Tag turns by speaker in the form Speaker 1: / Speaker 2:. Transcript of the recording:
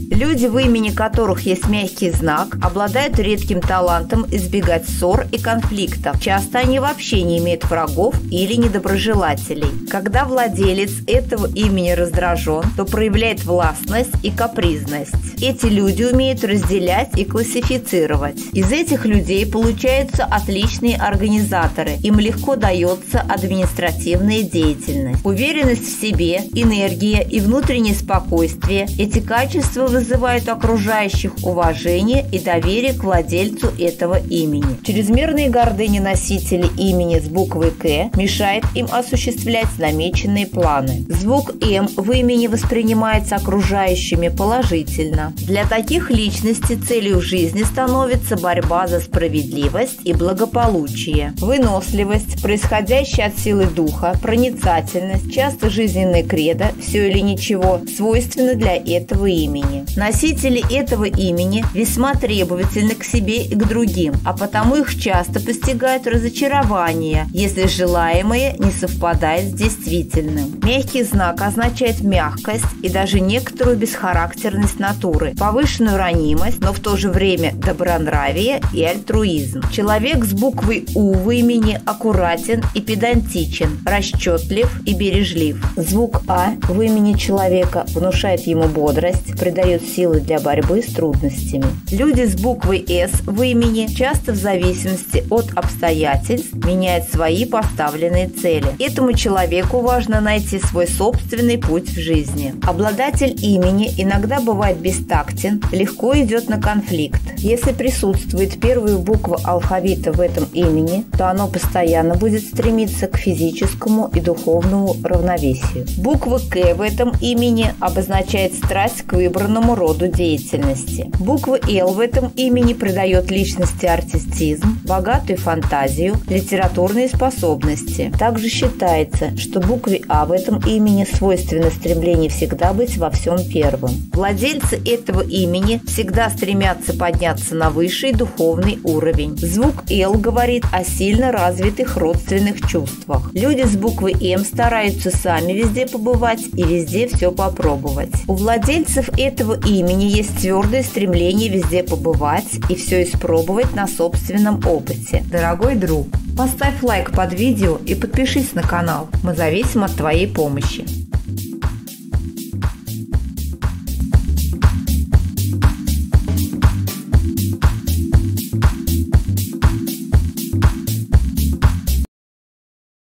Speaker 1: Люди, в имени которых есть мягкий знак, обладают редким талантом избегать ссор и конфликтов. Часто они вообще не имеют врагов или недоброжелателей. Когда владелец этого имени раздражен, то проявляет властность и капризность. Эти люди умеют разделять и классифицировать. Из этих людей получаются отличные организаторы. Им легко дается административная деятельность. Уверенность в себе, энергия и внутреннее спокойствие – эти качества вызывают у окружающих уважение и доверие к владельцу этого имени. Чрезмерная гордыня носителей имени с буквой «К» мешает им осуществлять намеченные планы. Звук «М» в имени воспринимается окружающими положительно. Для таких личностей целью жизни становится борьба за справедливость и благополучие. Выносливость, происходящая от силы духа, проницательность, часто жизненное кредо «все или ничего» свойственно для этого имени. Носители этого имени весьма требовательны к себе и к другим, а потому их часто постигают разочарования, если желаемое не совпадает с действительным. Мягкий знак означает мягкость и даже некоторую бесхарактерность натуры, повышенную ранимость, но в то же время добронравие и альтруизм. Человек с буквой «У» в имени аккуратен и педантичен, расчетлив и бережлив. Звук «А» в имени человека внушает ему бодрость, придает силы для борьбы с трудностями. Люди с буквой «С» в имени часто в зависимости от обстоятельств меняют свои поставленные цели. Этому человеку важно найти свой собственный путь в жизни. Обладатель имени иногда бывает бестактен, легко идет на конфликт. Если присутствует первая буква алфавита в этом имени, то оно постоянно будет стремиться к физическому и духовному равновесию. Буква «К» в этом имени обозначает страсть к выбранному роду деятельности. Буква «Л» в этом имени придает личности артистизм, богатую фантазию, литературные способности. Также считается, что букве «А» в этом имени свойственно стремление всегда быть во всем первым. Владельцы этого имени всегда стремятся подняться на высший духовный уровень. Звук «Л» говорит о сильно развитых родственных чувствах. Люди с буквой «М» стараются сами везде побывать и везде все попробовать. У владельцев этого имени есть твердое стремление везде побывать и все испробовать на собственном опыте. Дорогой друг, поставь лайк под видео и подпишись на канал. Мы зависим от твоей помощи.